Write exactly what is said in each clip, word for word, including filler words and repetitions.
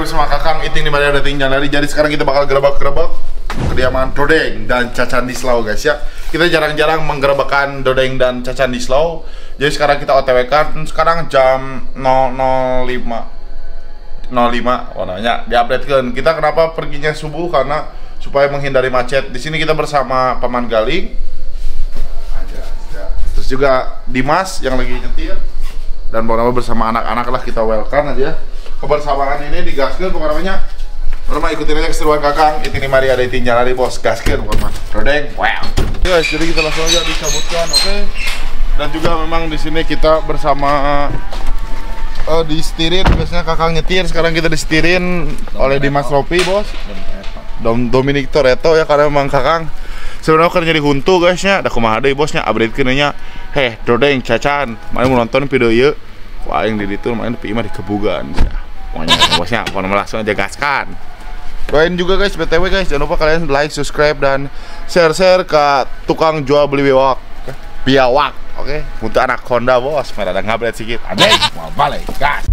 bersama Kakang Iting di mana ada tinggal dari. Jadi sekarang kita bakal gerebek-gerebek kediaman Dodeng dan Cacan di Slow guys ya. Kita jarang-jarang menggerebekkan Dodeng dan Cacan di Slow. Jadi sekarang kita O T W kan. Sekarang jam nol nol lima nol lima warnanya diupdatekan. Kita kenapa perginya subuh karena supaya menghindari macet. Di sini kita bersama Paman Galing. Terus juga Dimas yang lagi nyetir. Dan pokoknya bersama anak-anak lah kita welcome aja. Kebersamaan ini digaskeun pokoknya namanya. Rumah ikutin aja keseruan Kakang. Iting mari ada iting jalan di bos gaskeun pokoknya. Rodeng. Wow. Guys, jadi kita langsung aja dicabutkan, oke. Okay? Dan juga memang di sini kita bersama uh, di setirin, biasanya Kakang nyetir, sekarang kita disetirin oleh Dimas Ropi, bos. Dom Dominic Toretto ya, karena memang Kakang sebenarnya kan jadi huntu guysnya. Ada kumaha deui bosnya update keunnya. Heh, Dodeng Cacan, mana mau nonton video ieu? Wah, yang di ditu main P I mah dikebugan. Pokoknya bosnya pokoknya langsung aja gaskan. Doain juga guys, B T W guys, jangan lupa kalian like, subscribe dan share-share ke tukang jual beli biawak. Biawak, oke? Okay? Untuk anak Honda bos, merah ada ngabret sedikit. Adek, mau balik, gas.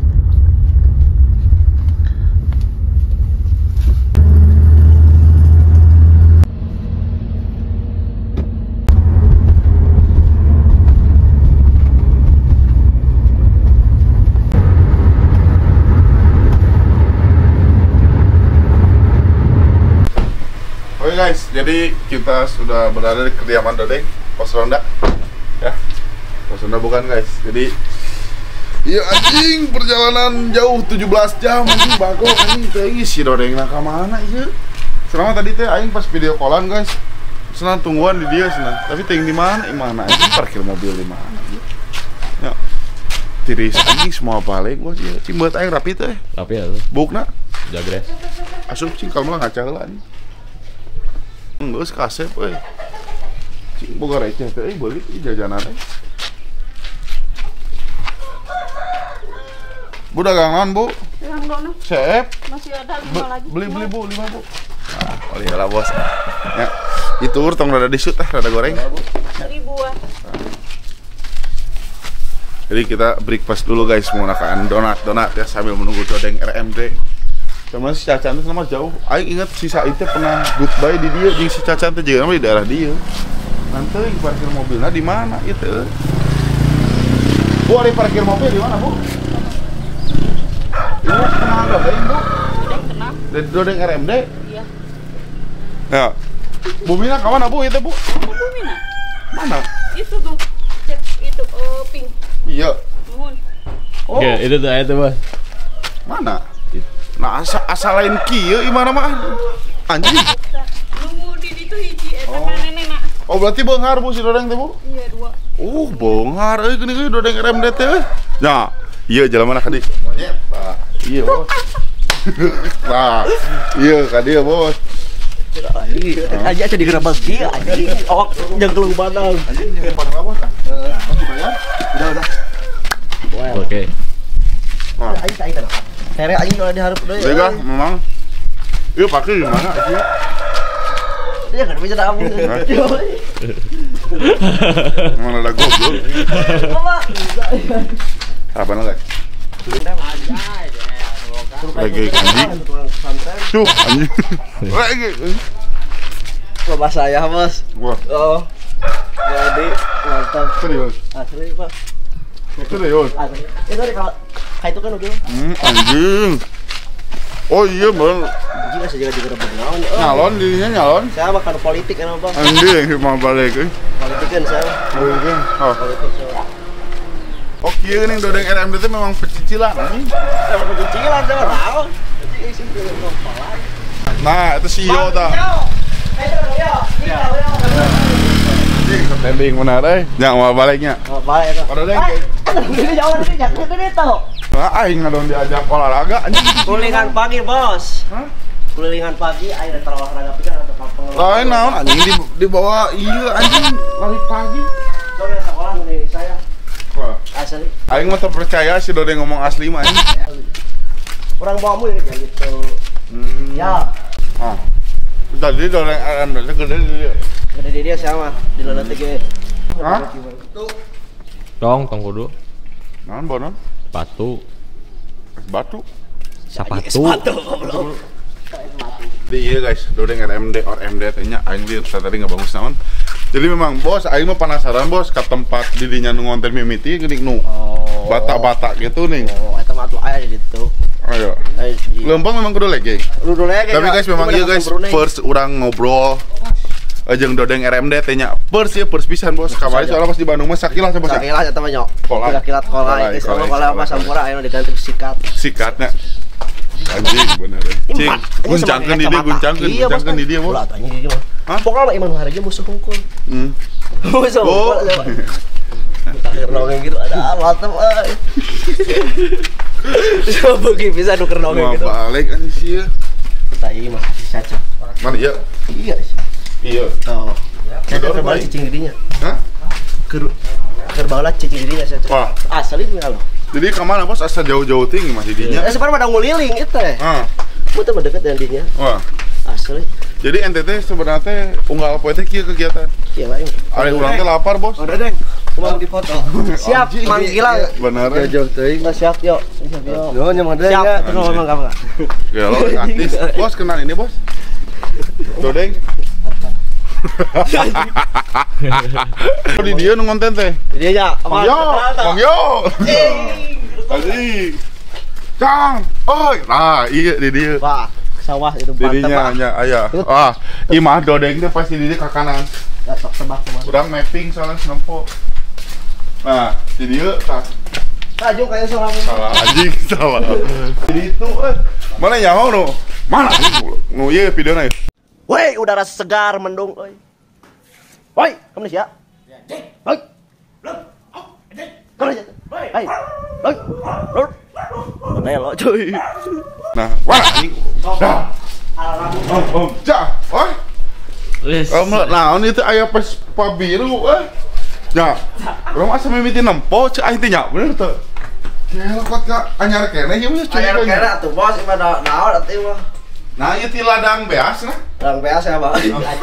Oke guys, jadi kita sudah berada di kediaman Dodeng, pos ronda, ya, pos ronda bukan guys. Jadi, iya anjing perjalanan jauh tujuh belas jam, anjing bago anjing, teh si Dodeng nak kemana iya? Selama tadi teh aing pas video callan guys, senang tungguan di dia senang. Tapi ting di mana? Di mana? Anjing parkir mobil di mana? Ya, tiris anjing semua balik gua sih. Cimbat aing rapi teh. Rapi ya tuh. Bukna? Jagres. Asup cing kalau malah ngaca heula anjing. Enggak kasep euy. Cing boga receh teh euy beulit ieu jajanan euy. Bu dagang naon, Bu? Dagang dono. Sep. Masih ada lima lagi. Beli beli Bu, lima Bu. Nah, oh iyalah bos. Ya. Itu urang rada disut teh, rada goreng. Ribuan. Jadi kita breakfast dulu guys, menggunakan donat-donat ya sambil menunggu Dodeng R M D. Sama si Cacan itu nama jauh. Aing ingat si Said teh pernah goodbye di dia, jeung si Cacan teh juga di daerah dia. Nanti parkir mobilnya di mana itu? Bu, ada parkir mobil di mana, Bu? Ibu kenal Dodeng, Bu? Dodeng kenal. Dari Dodeng R M D? Iya. Ya. Bu Mina kawan Bu itu, Bu? Bu Mina. Mana? Itu tuh cek itu uh, pink. Iya. Nuhun. Oh. Oke, itu tuh itu bos. Mana? Nah, asal asal lain kieu gimana mah? Anjing. Nunggu di ditu hiji eta Oh. nenek. Oh, berarti beunghar Bu si Dodeng teh, Bu? Iya dua. Uh, beunghar euy geuning euy Dodeng R M D teh euy. Nya, ieu jelema ka dieu. Nah, iya, Bos. Nah, iya ka dieu, Bos. Aja aja digerebek dia anjing. Awak jeung badang. Anjing yang padang Bos. Masih bayar? Udah udah. Oke. Nah, Aing aing teh. Tere aing kalau diharap deui. Dega, memang. Ieu pakai di mana sih? Iya kan bisa dah amun. Mana ada goblok. Mama. Apa guys? Lagi anjing. Tuh, anjing. Lagi. Coba saya, Bos. Wah, Oh. Jadi mantap. serius. Asli, Pak. Serius. Asli. Itu tadi kalau kayak itu kan udah. Hmm, anjing. Oh iya, Bang. Anjing masih jaga digerebek naon. Nyalon dirinya nyalon. Saya makan politik kan, Bang. Anjing mau balik euy. Politik kan saya. Anjing. Oh. Politik saya. Oh, kieu geuning Dodeng R M D teh memang pecicilan anjing. Saya mau cicilan saya tahu. Anjing isi kepala. Nah, itu C E O tah. Tending benar euy. Nya mau baliknya. Oh, balik itu. Pada Dodeng. Ini jauh ini jangan itu nih tuh. Nah, aing ngadon diajak olahraga anjing. Kulingan pagi, Bos. Hah? Kulingan pagi aing tara olahraga pisan atau kapal. Lain naon anjing di dibawa ieu anjing lari pagi. Coba sekolah nih saya. Wah, Asli. aing mah terpercaya si Dodeng ngomong asli mah anjing. Orang bawamu ini kayak gitu. Hmm. Ya. Ah. Tadi Dodeng R M D teh gede di dia. Gede di dia sama di lana T G. Hah? Tong, tong kudu. Naon bonon? Batu. Es batu. Sepatu. Sepatu goblok. Di iya guys, dodeng R M D or M D nya aing lieur tadi nggak bagus naon. Jadi memang bos, aing mah penasaran bos ke tempat didinya nu ngonten mimiti geuning nu Oh. bata-bata gitu nih. Oh, eta mah tuh aya di ditu. Ayo. Lempang memang kudu lege. Kudu lege. Tapi guys memang iya guys, first urang ngobrol jeung dodeng R M D teh nya. First ya first pisan bos. Kamari soalnya pas di Bandung mah sakilah bos. Sakilah eta mah nyok. Kolak. Sakilah kolak, geus kolak apa sampura aya diganti sikat. Sikatnya. Anjing bener. Cing, guncangkeun di dia, guncangkeun, guncangkeun di dia bos. Ulah tanya di dia mah. Hah? Pokoknya iman haraja musuh hungkul. Hmm. Musuh Oh. hungkul. Takhir nongeng gitu ada alat euy. Coba ge bisa nuker nongeng gitu. Mau balik anjing sih. Kita ieu mah bisa cek. Mana iya? Iya. Iya. Oh. Saya Kedor terbalik baik. cicing didinya. Hah? Ker ker baula cicing didinya saya cek. Wah. Asli kalau. Jadi kemana bos? Asa jauh-jauh tinggi masih dinya. Eh sebenarnya pada nguliling itu teh. Ah. Muter mendekat dengan dinya. Wah. Asli. Jadi N T T sebenarnya unggal poe teh kieu kegiatan. Iya bae. Ari urang teh lapar bos. Udah deng. Mau difoto. Siap, manggilan. Bener. Jauh teuing. Siap yuk. Siap yuk. Yo nyamang deh ya. Siap, terus ngomong apa? Ya lo artis. Bos kenal ini bos. Dodeng. Oh di dia nu ngonten teh. Dia ya. Bang Yo, Bang Yo. Asik. Cang, oi. Nah, iya di dia. Wah, sawah itu Dirinya mantap. hanya ayah. Ah, imah dodeng teh pasti di dia ke kanan. Ya sok tebak teman. Urang mapping soalnya nempo. Nah, di dia tah. Tajung kayak salah. Salah anjing, salah. Jadi itu eh mana nyaho nu? Mana? Nu ieu videona ieu. Woi, udara segar mendung, oi. Woi, kamu nih ya? Woi. Kamu nih. Hai. Woi. Lur. Mana lo, cuy? Nah, wah anjing. Dah. Om, om, ja. Oi. Wes. Kamu naon itu aya Vespa biru eh. Ya. Urang asa mimiti nempo ceu aing teh nya, bener teu? Kela kot ka anyar keneh ieu mah cuy. Ayo kira tuh bos, ibadah naon atuh mah. Nah, ieu ti ladang beas nah. Orang P A saya bang.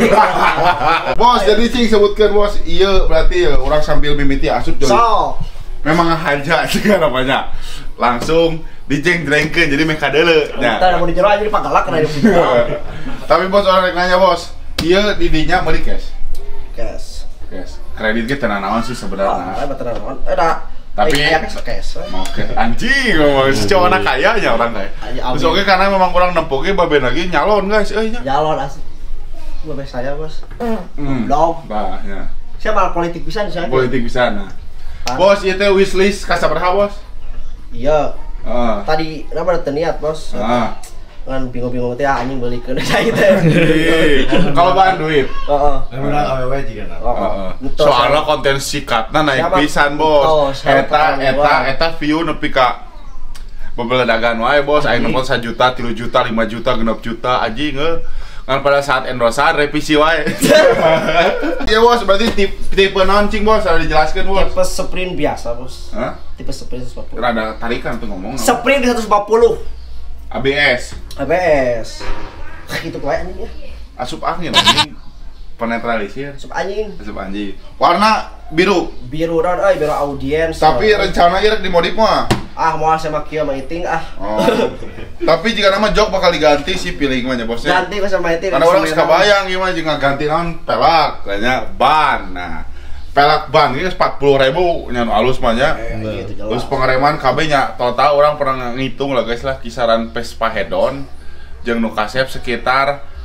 Bos, jadi cing sebutkan bos, iya berarti ya orang sambil mimiti asup jadi So, memang haja juga namanya. Langsung dijeng-jengkeun jadi meh kadeule nya. kita mau dijeroan jadi pagalak kena di Tapi bos orang rek nanya bos, iya di dinya meuli cash. Cash. Cash. Kredit ge teu naon sih sebenarnya. Ah, betul naon. Eh dah. Tapi- aya cash cash. Oke, anjing ngomong si cowok anak kaya nya orang teh. Ayo, Terus oke karena memang orang nempo ge babe lagi nyalon guys, euy nya. Jalon asli. Gua bes saya bos. Hmm. Belum. Bah, ya. Siapa politik bisa di sana? Politik bisa nah. Ah. Bos, ieu teh wishlist ka sabaraha bos? Iya. Heeh. Tadi nama udah niat bos. Ah. Kan bingung-bingung teh anjing beli ke saya teh. Ih, kalau bahan duit. Heeh. Menang awewe juga nah. Heeh. Betul, Soalnya saya- konten sikatna naik Siapa? pisan Betul, bos. saya Eta paham, eta Bang. eta view nepi ka bebeledagan wae bos. Aing nempo satu juta, tiga juta, lima juta, genep juta anjing heuh. Kan pada saat endorsan revisi wae. Iya bos, berarti tipe tipe naon cing bos? Harus dijelaskan bos. Tipe sprint biasa bos. Hah? Tipe sprint seratus lima puluh. Rada tarikan tuh ngomong. Sprint di seratus lima puluh. A B S. A B S. Gitu kayak anjing ya. Asup angin anjing. Penetralisir. Sup anjing. Asup anjing. Warna biru. Biru dan euy biru audiens. Tapi rencana ieu rek dimodif mah. ah mau sama kieu mah iting ah. Oh. Tapi jika nama jok bakal diganti sih pilih mah nya bosnya. Ganti ku sama iting. Karena orang suka bayang ieu mah jeung ganti naon pelak, kayaknya ban. Nah, pelak ban geus empat puluh ribu nya nu alus mah nya. Eh, gitu Terus jelas. pengereman K B nya total orang pernah ngitung lah guys lah kisaran Vespa head-on jeung nu kasep sekitar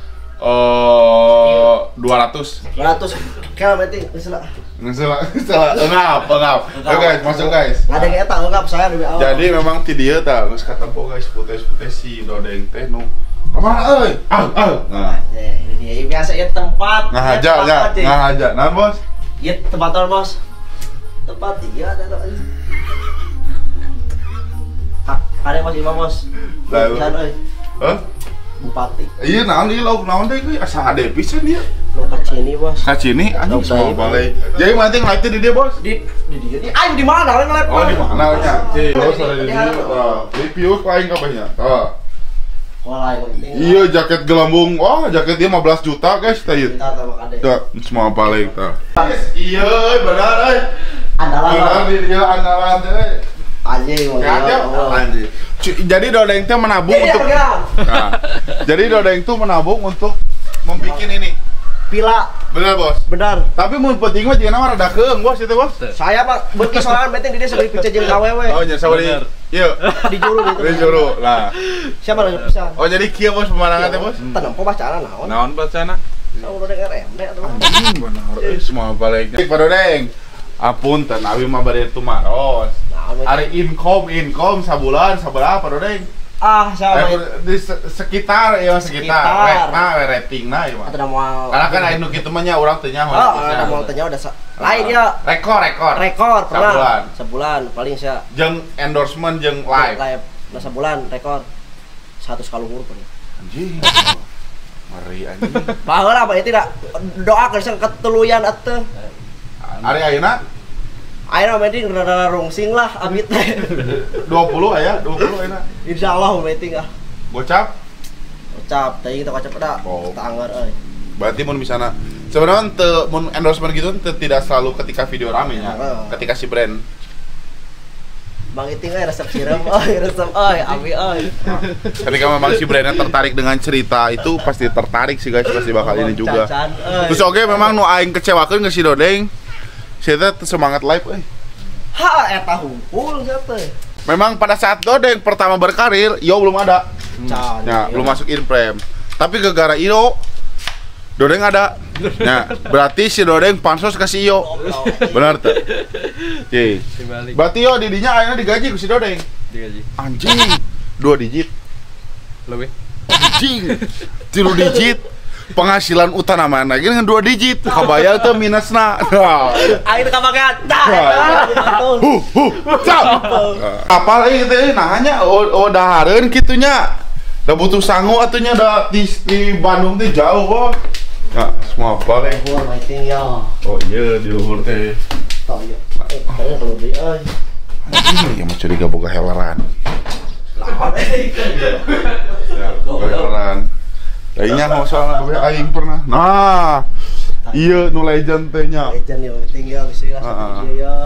eh dua ratus. dua ratus kilometer geus lah. Salah, salah. Engap, engap. Oke guys, masuk guys. Ada yang eta enggak saya lebih awal. Jadi memang ti dieu tah geus katempo guys putes-putes si dodeng teh nu. Kamana euy? Ah, ah. Nah, Ya, ini dia biasa ya tempat. ngahaja nya, ngahaja. Nah, bos. Ya tempat orang bos. Tempat iya ada ada. Hak, ada bos imam bos. Lah, Bisa euy. Hah? Bupati. Iya, naon ieu lauk naon teh euy asa ade pisan ieu. Lo kacini bos. Kacini anjing Lauk semua saya, balai. Jadi mah teh ngelag teh di dia, Bos. Di di dia. Di ayo di mana orang ngelep. Oh, di mana nya? Cih, terus ada di Di- dia. di- Tah, review ku aing kabehnya. Tah. Wah, yang penting. Iya, jaket gelambung. Wah, jaket dia lima belas juta, guys, tah ieu. Kita sama kade. Tah, semua balik tah. Iya, benar euy. Andalan. Benar di dia andalan teh. Anjing, Ngajak Allah. anjing. C- jadi Dodeng teh menabung untuk nah, jadi Dodeng tuh menabung untuk membuat ini Pila. bener bos. Benar. Tapi mun penting mah jangan mah rada keung bos itu bos. Saya mah beuki soalnya penting di dia sebagai picet jeung awewe. Oh nya sabari. Iya. Di juru gitu. Di juru. Nah. Siapa lagi pisan? Oh jadi kieu bos pemandangan teh bos. Tenang kok bacaan naon? Naon bacana? Tahu udah R M D atuh. Anjing benar. Eh semua baliknya. Pak Dodeng. Apunten abi mah bade tumaros. Ari income income sabulan sabaraha Pak Dodeng? Ah, siapa Eh, itu? di se- sekitar ya sekitar. Sekitar. Rek na rating na ieu mah. Atau mau. Karena kan anu kitu mah nya urang teu nyaho. Oh, ada mau tanya udah sa- lain dia. Rekor rekor. Rekor pernah. Sabulan. Sebulan paling saya Jeung endorsement jeung live. live. Nah, sebulan rekor satu kaluhur pernah. Anjing. Mari anjing. Baheula apa itu tidak doa keur ketuluyan atuh. Ari ayeuna Ayeuna mending rada rungsing lah amit teh. dua puluh aya, dua puluh ayeuna. Insyaallah mending ah. Gocap. Ucap teh kita kacap da. Oh. Kita anggar euy. Berarti mun misalnya sebenarnya teu mun endorsement gitu teu tidak selalu ketika video rame nya. Oh. Ketika si brand. Bang Iting euy resep siram euy, resep euy, abi euy. Ketika memang si brandnya tertarik dengan cerita itu pasti tertarik sih guys, pasti bakal ini juga. Cacan, euy. Terus oke memang nu aing kecewakeun ke si Dodeng. Saya teh semangat live euy. Ha eta hungkul sia teh. Memang pada saat Dodeng pertama berkarir, yo belum ada. Can. Ya, belum masuk in frame. Tapi gara-gara Iro Dodeng ada. Nah, berarti si Dodeng pansos ke si Iyo. Benar tuh. Oke. Dibalik. Berarti yo didinya ayeuna digaji ku si Dodeng. Digaji. Anjing. Dua digit. Lebih. Anjing. Tilu digit. Penghasilan utama mana lagi dengan dua digit. Kabayang tuh minusna. Air kabagan. Dah. Atuh. Huh, huh, cap. Apa lagi teh nahanya oh, oh dahareun kitunya. Da butuh sangu atunya da di, di Bandung teh jauh, Bos. Nah, semua balik. Gua maiting ya. Oh iya di luhur teh. Tah ya. Eh, kayaknya kalau beli euy. Anjing, ya mau curiga boga heleran. Lawan euy. Ya, boga heleran. Lainnya mau soalnya boga aing pernah. Nah, iya nu legend teh nya. Ejan ya maiting ya biseulah Heeh. iya ya.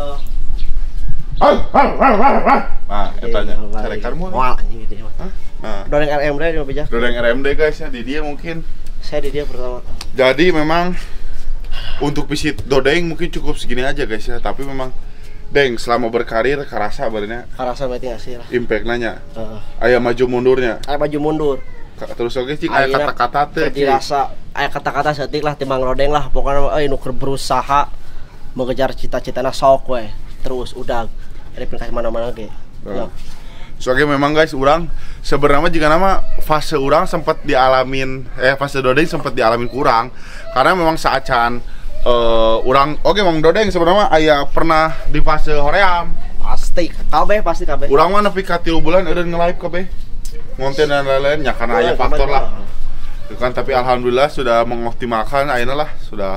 Ah, ah, ah, ah, ah. Nah, etanya carekanmu. Wah, anjing gitu ya. Nah, Dodeng R M D di bijak. Dodeng R M D guys ya di dia mungkin. Saya di dia pertama. Jadi memang untuk visit Dodeng mungkin cukup segini aja guys ya. Tapi memang Deng selama berkarir kerasa badannya Karasa maiting asih lah. impact nanya. Heeh. Aya maju mundurnya. Aya maju mundur. Ka- Terus oke cing aya Ayeuna kata-kata teh. cing. dirasa aya kata-kata setik lah timbang Dodeng lah. Pokoknya euy nu keur berusaha mengejar cita-citana sok we. Terus udah dari pindah mana-mana ge. Oh. Soalnya memang guys, orang sebenarnya jika nama fase orang sempat dialamin, eh fase Dodeng sempat dialamin kurang, karena memang saacan uh, orang, oke memang Dodeng sebenarnya ayah pernah di fase hoream, Pasti kabeh pasti kabeh. orang mah nepi ka tilu bulan udah nge-live kabeh, ngonten dan lain-lain, ya karena ayah Iya, faktor kabeh. lah, Itu kan tapi alhamdulillah sudah mengoptimalkan, ayeuna lah sudah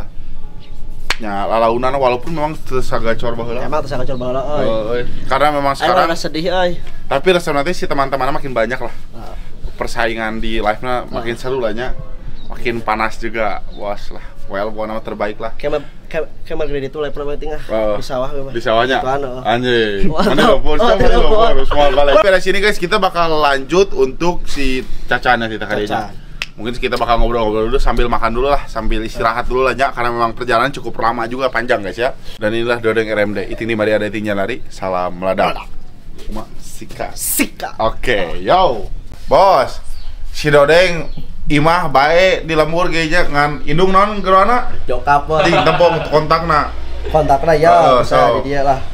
nya lalaunan walaupun memang tersaga cor baheula. Emang terus ngacor baheula euy. Oh, euy. Karena memang Ayo sekarang rada sedih euy. tapi rasa nanti si teman-teman makin banyak lah. Nah, Persaingan di live-nya makin seru lah nya. Makin panas juga. Bos lah. Well, pokoknya terbaik lah. Kayak kayak gede itu live maiting ah. Oh, Di sawah we mah. Di sawahnya. Ituan, oh. Anjing. Wah, Mana dapur? oh, Mana tidak dapur? dapur. Semua balik. Dari sini guys, kita bakal lanjut untuk si Cacanya kita kali ini. Cacan. Mungkin kita bakal ngobrol-ngobrol dulu sambil makan dulu lah, sambil istirahat dulu lah ya, karena memang perjalanan cukup lama juga, panjang guys ya. Dan inilah Dodeng R M D. Iting di Maria Dating Lari. Salam meledak. Cuma sika. Sika. Oke, yo. Bos. Si Dodeng imah bae di lembur ge nya ngan indung naon gerona? Jokap we. Ting tempong kontakna. Kontakna Oh, ya, bisa so. di dia lah.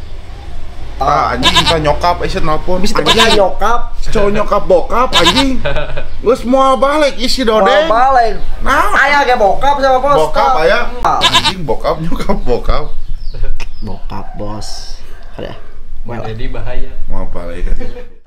Ah, anjing kita nyokap isi nelpon. Bisa tepat nyokap. Cowok nyokap bokap anjing. Geus moal balik isi Dodeng. Mau balik. Nah, Aya ge bokap sama bos. bokap aya. Anjing bokap nyokap bokap. Bokap bos. Ada. Jadi bahaya. Mau balik.